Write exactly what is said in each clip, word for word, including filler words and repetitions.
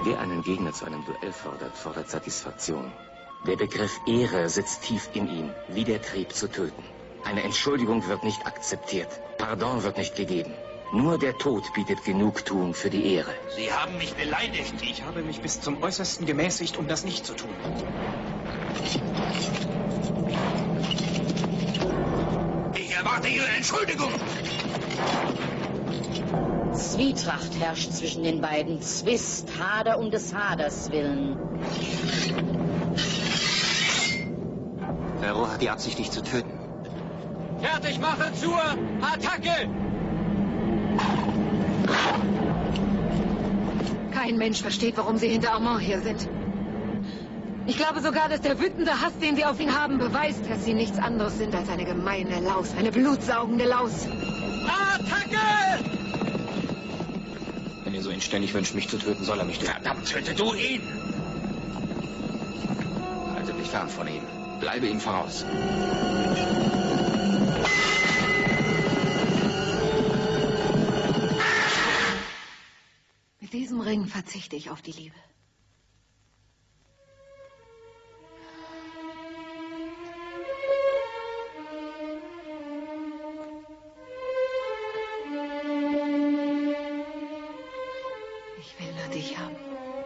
Wer einen Gegner zu einem Duell fordert, fordert Satisfaktion. Der Begriff Ehre sitzt tief in ihm, wie der Trieb zu töten. Eine Entschuldigung wird nicht akzeptiert. Pardon wird nicht gegeben. Nur der Tod bietet Genugtuung für die Ehre. Sie haben mich beleidigt. Ich habe mich bis zum Äußersten gemäßigt, um das nicht zu tun. Ich erwarte Ihre Entschuldigung. Zwietracht herrscht zwischen den beiden. Zwist, Hader um des Haders willen. Ferro hat die Absicht, dich zu töten. Fertig machen zur Attacke! Kein Mensch versteht, warum Sie hinter Armand hier sind. Ich glaube sogar, dass der wütende Hass, den Sie auf ihn haben, beweist, dass Sie nichts anderes sind als eine gemeine Laus, eine blutsaugende Laus. Attacke! Wenn ihr so inständig wünscht, mich zu töten, soll er mich töten. Verdammt, töte du ihn! Halte dich fern von ihm. Bleibe ihm voraus. Mit diesem Ring verzichte ich auf die Liebe. Ich will nur dich haben.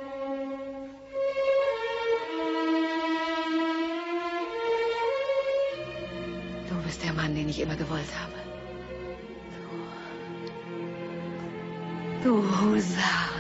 Du bist der Mann, den ich immer gewollt habe. Du, du Husar.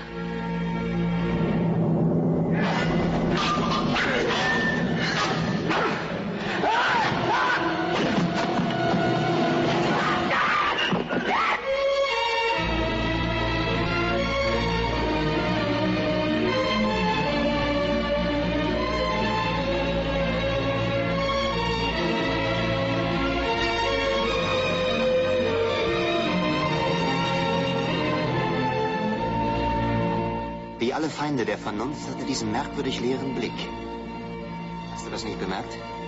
Wie alle Feinde der Vernunft hat er diesen merkwürdig leeren Blick. Hast du das nicht bemerkt?